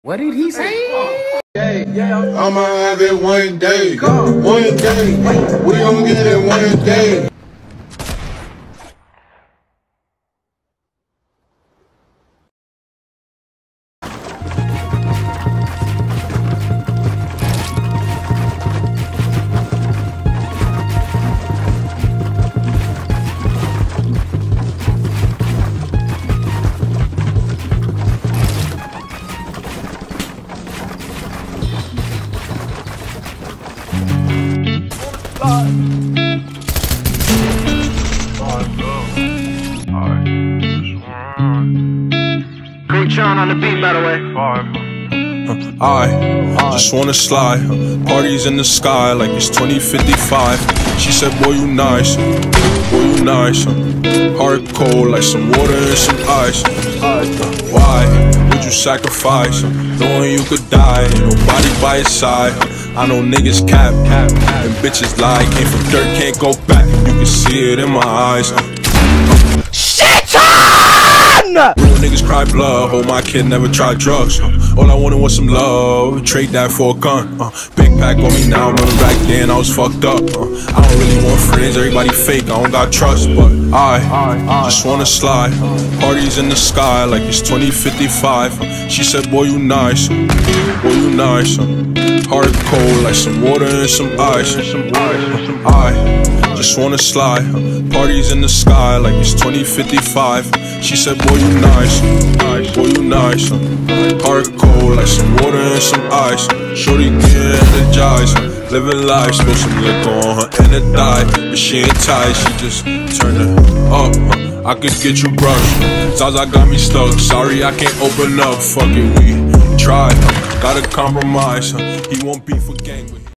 What did he say? I'ma have it one day. One day. We gon' get it one day. Sean on the beat, by the way. I just wanna slide, parties in the sky like it's 2055. She said, boy, you nice, boy, you nice. Heart cold like some water and some ice. Why would you sacrifice, knowing you could die, ain't nobody by your side? I know niggas cap, and bitches lie. Came from dirt, can't go back, you can see it in my eyes. Real niggas cry blood, hold my kid, never tried drugs. All I wanted was some love, trade that for a gun. Big pack on me now, remember back then I was fucked up. I don't really want friends, everybody fake, I don't got trust. But I just wanna slide, parties in the sky like it's 2055. She said, boy, you nice, boy, you nice. Heart cold like some water and some ice. I just wanna slide, parties in the sky like it's 2055. She said, boy, you nice, boy, you nice. Heart cold like some water and some ice. Shorty get energized, living life, spill some liquor on her and it died. But she ain't tight, she just turned it up. I could get you brushed, Zaza got me stuck. Sorry I can't open up, fuck it, we tried. Gotta compromise, he won't be for gang with